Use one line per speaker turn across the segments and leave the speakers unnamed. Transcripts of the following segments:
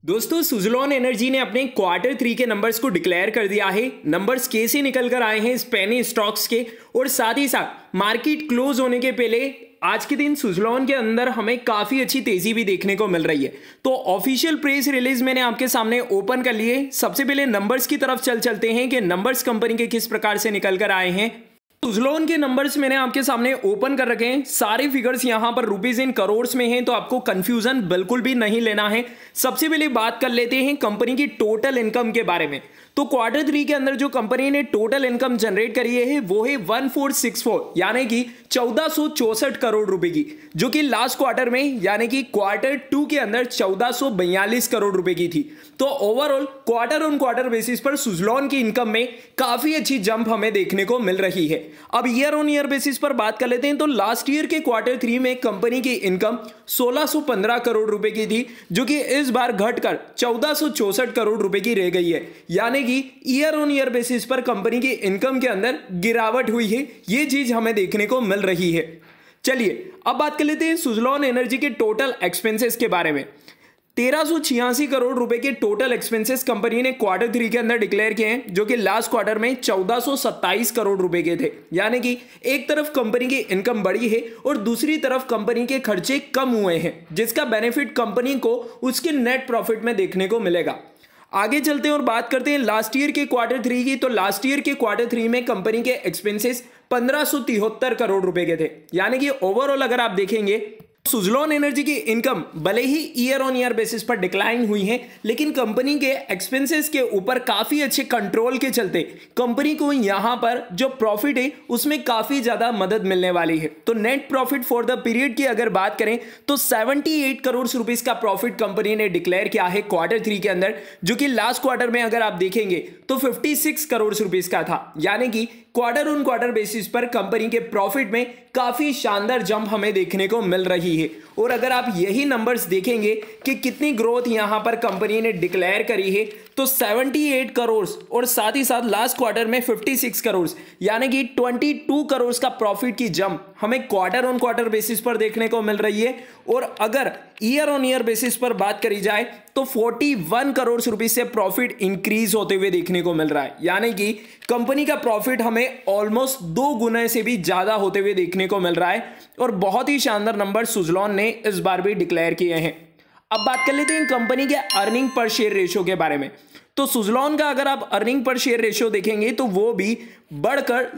दोस्तों सुज़लोन एनर्जी ने अपने क्वार्टर 3 के नंबर्स को डिक्लेयर कर दिया है। नंबर्स कैसे निकल कर आए हैं स्पेनिश स्टॉक्स के, और साथ ही साथ मार्केट क्लोज होने के पहले आज के दिन सुज़लोन के अंदर हमें काफी अच्छी तेजी भी देखने को मिल रही है। तो ऑफिशियल प्रेस रिलीज मैंने आपके सामने ओपन कर लिए। सबसे पहले नंबर्स की तरफ चलते हैं कि नंबर्स कंपनी के किस प्रकार से निकल कर आए हैं। सुज़लोन के नंबर्स मैंने आपके सामने ओपन कर रखे हैं। सारे फिगर्स यहां पर रुपीज इन करोड़ में हैं, तो आपको कंफ्यूजन बिल्कुल भी नहीं लेना है। सबसे पहले बात कर लेते हैं कंपनी की टोटल इनकम के बारे में। तो क्वार्टर 3 के अंदर जो कंपनी ने टोटल इनकम जनरेट करी है वो है 1464 यानी कि 1464 करोड़ रुपए की, जो कि लास्ट क्वार्टर में यानी कि क्वार्टर 2 के अंदर 1442 करोड़ रुपए की थी। तो overall quarter on quarter basis पर सुज़लोन की इनकम में काफी अच्छी जंप हमें देखने को मिल रही है। अब ईयर ऑन ईयर बेसिस पर बात कर लेते हैं। तो लास्ट ईयर के क्वार्टर 3 में कंपनी की इनकम 1615 करोड़ रुपए की थी, जो कि इस बार घटकर 1464 करोड़ रुपए की रह गई है। यानी कि ईयर ऑन ईयर बेसिस पर कंपनी की इनकम के अंदर गिरावट हुई है, ये चीज हमें देखने को मिल रही है। चलिए अब बात कर लेते हैं सुज़लोन एनर्जी के टोटल एक्सपेंसेस के बारे में। 1386 करोड़ रुपए के टोटल एक्सपेंसेस कंपनी ने क्वार्टर 3 के अंदर डिक्लेयर किए हैं, जो कि लास्ट क्वार्टर में 1427 करोड़ रुपए के थे। यानी कि एक तरफ कंपनी की इनकम बढ़ी है और दूसरी तरफ कंपनी के खर्चे कम हुए हैं, जिसका बेनिफिट कंपनी को उसके नेट प्रॉफिट में देखने को मिलेगा। आगे चलते हैं और बात करते हैं लास्ट ईयर के क्वार्टर 3 की। तो लास्ट ईयर के क्वार्टर 3 में कंपनी के एक्सपेंसेस 1573 करोड़ रुपए के थे। यानी कि ओवरऑल अगर आप देखेंगे सुज़लोन एनर्जी की इनकम भले ही ईयर ऑन ईयर बेसिस पर डिक्लाइन हुई है, लेकिन कंपनी के एक्सपेंसेस के ऊपर काफी अच्छे कंट्रोल के चलते कंपनी को यहां पर जो प्रॉफिट है उसमें काफी ज्यादा मदद मिलने वाली है। तो net profit for the period की अगर बात करें तो 78 करोड़ रुपीस का प्रॉफिट कंपनी ने डिक्लेयर किया है क्वार्टर 3 के अंदर, जो कि लास्ट क्वार्टर में अगर आप देखेंगे तो 56 करोड़ रुपीस का था। यानी कि क्वार्टर ऑन क्वार्टर बेसिस पर कंपनी के प्रॉफिट में काफी शानदार जंप हमें देखने को मिल रही है। और अगर आप यही नंबर्स देखेंगे कि कितनी ग्रोथ यहां पर कंपनी ने डिक्लेयर करी है, तो 78 करोड़ और साथ ही साथ लास्ट क्वार्टर में 56 करोड़ यानी कि 22 करोड़ का प्रॉफिट की जंप हमें क्वार्टर ऑन क्वार्टर बेसिस पर देखने को मिल रही है। और अगर ईयर ऑन ईयर बेसिस पर बात करी जाए तो 41 करोड़ रुपए से प्रॉफिट इंक्रीज होते हुए देखने को मिल रहा है। यानी कि कंपनी का प्रॉफिट हमें ऑलमोस्ट 2 गुने से भी ज्यादा होते हुए देखने को मिल रहा है। और बहुत ही शानदार नंबर सुज़लोन ने इस बार भी डिक्लेयर किए हैं। अब बात कर लेते हैं कंपनी के अर्निंग पर शेयर रेशियो के बारे में। तो सुज़लोन का अगर आप अर्निंग पर शेयर रेशियो देखेंगे तो वो भी बढ़कर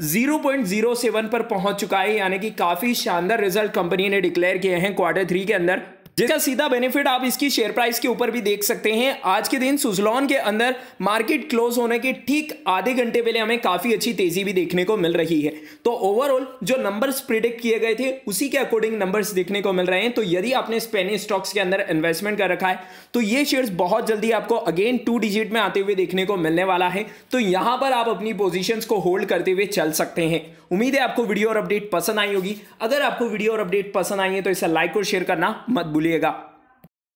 0.07 पर पहुंच चुका है। यानी कि काफी शानदार रिजल्ट कंपनी ने डिक्लेयर किए हैं क्वार्टर 3 के अंदर, जिसका सीधा बेनिफिट आप इसकी शेयर प्राइस के ऊपर भी देख सकते हैं। आज के दिन सुज़लोन के अंदर मार्केट क्लोज होने के ठीक आधे घंटे पहले हमें काफी अच्छी तेजी भी देखने को मिल रही है। तो ओवरऑल जो नंबर्स प्रिडिक्ट किए गए थे उसी के अकॉर्डिंग नंबर्स देखने को मिल रहे हैं। तो यदि आपने स्पेनिश स्टॉक्स के अंदर इन्वेस्टमेंट कर रखा है तो ये शेयर्स बहुत जल्दी आपको अगेन 2 डिजिट में आते हुए देखने को मिलने वाला है। तो यहां पर आप अपनी पोजीशंस को होल्ड करते हुए चल सकते हैं। उम्मीद है आपको वीडियो और अपडेट पसंद आई होगी। अगर आपको वीडियो और अपडेट पसंद आई है तो इसे लाइक और शेयर करना मत भूलिएगा।